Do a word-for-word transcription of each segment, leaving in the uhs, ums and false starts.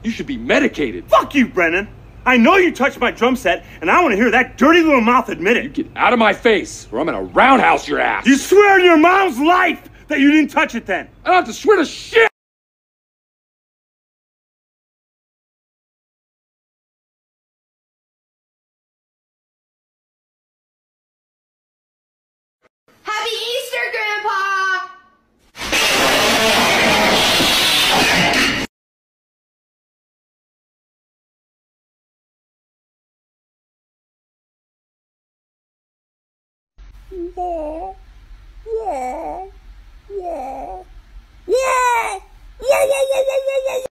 You should be medicated. Fuck you, Brennan. I know you touched my drum set, and I want to hear that dirty little mouth admit it. You get out of my face, or I'm gonna roundhouse your ass. You swear on your mom's life that you didn't touch it then. I don't have to swear to shit. Happy Easter, Grandpa! Yeah, yeah, yeah, yeah, yeah, yeah, yeah, yeah, yeah, yeah.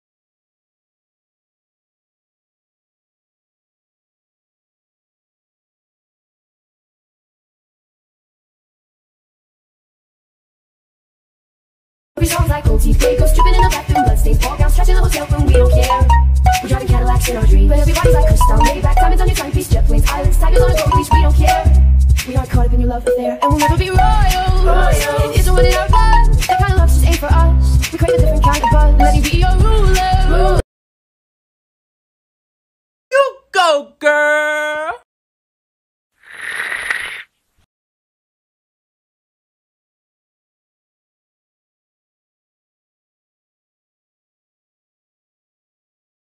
Songs like gold teeth, gray ghosts dripping in the bathroom, bloodstains, ball gowns, stretching the hotel room. We don't care. We're driving Cadillacs in our dreams, but everybody's like crystal, Maybach, diamonds on your timepiece, jet planes, islands, tigers on a gold leash. We don't care. We aren't caught up in your love affair, and we'll never be royal. Royal. It isn't what it out loud. That kind of love just ain't for us. We crave a different kind of buzz. Let me be your ruler. You go, girl.